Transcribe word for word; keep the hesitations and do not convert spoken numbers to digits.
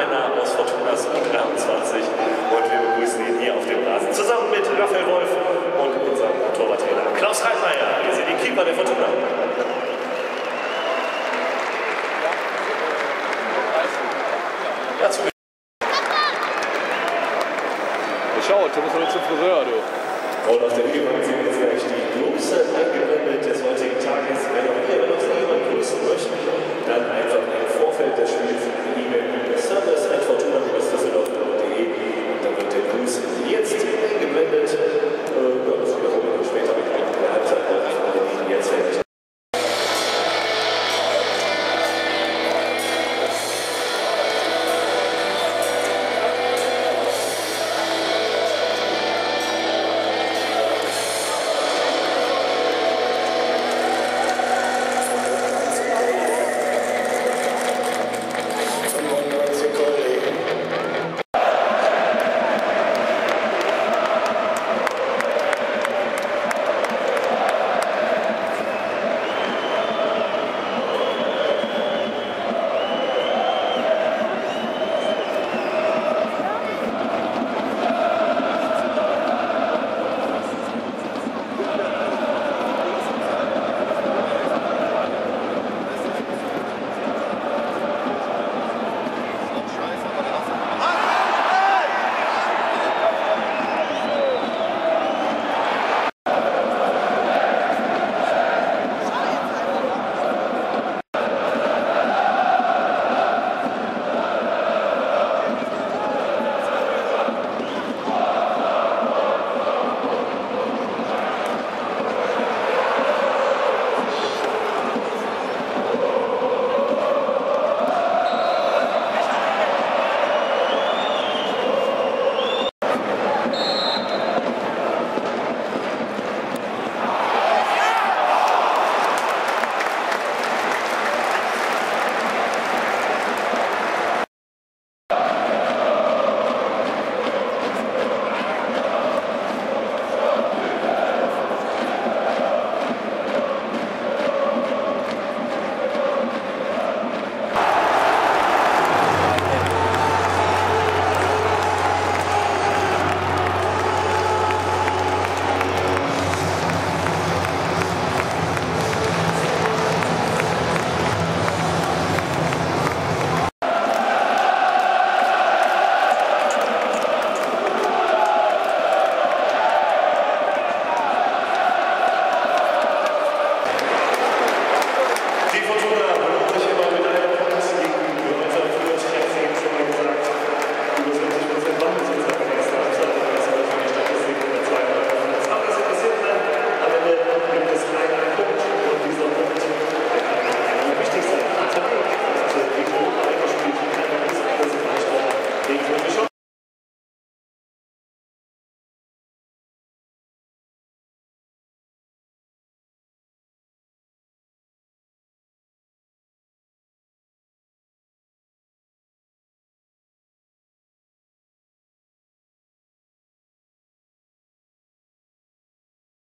Männer aus Fortunas U dreiundzwanzig und wir begrüßen ihn hier auf dem Rasen zusammen mit Raphael Wolf und unserem Torwarttrainer Klaus Reitmeier. Wir sind die Keeper der Fortuna. Ja, zu Schau, du musst noch zum Friseur, du. Und auf dem Spielfeld sehen wir jetzt gleich die Grüße eingeblendet des heutigen Tages. Wenn auch ihr, wenn auch Sie jemanden grüßen möchten, dann einfach